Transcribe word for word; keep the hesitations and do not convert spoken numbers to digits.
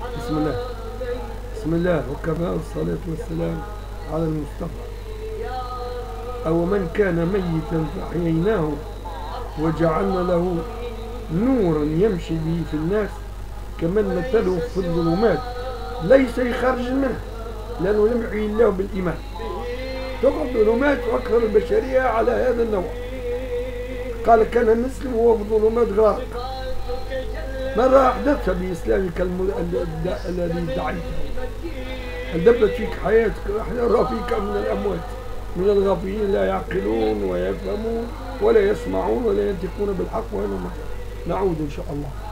بسم الله. بسم الله وكفى والصلاة والسلام على المصطفى. أو من كان ميتا فأحييناه وجعلنا له نورا يمشي به في الناس كمن مثله في الظلمات ليس يخرج منها، لأنه لم يحيي الله بالإيمان. تقعد ظلمات وأكثر البشرية على هذا النوع. قال كان مسلم وهو في ظلمات غرق. مرة أحدثت بإسلامك الذي دعيته، دبت فيك حياتك، نرى فيك من الأموات، من الغافلين لا يعقلون ويفهمون ولا يسمعون ولا ينطقون بالحق ولا نعود إن شاء الله.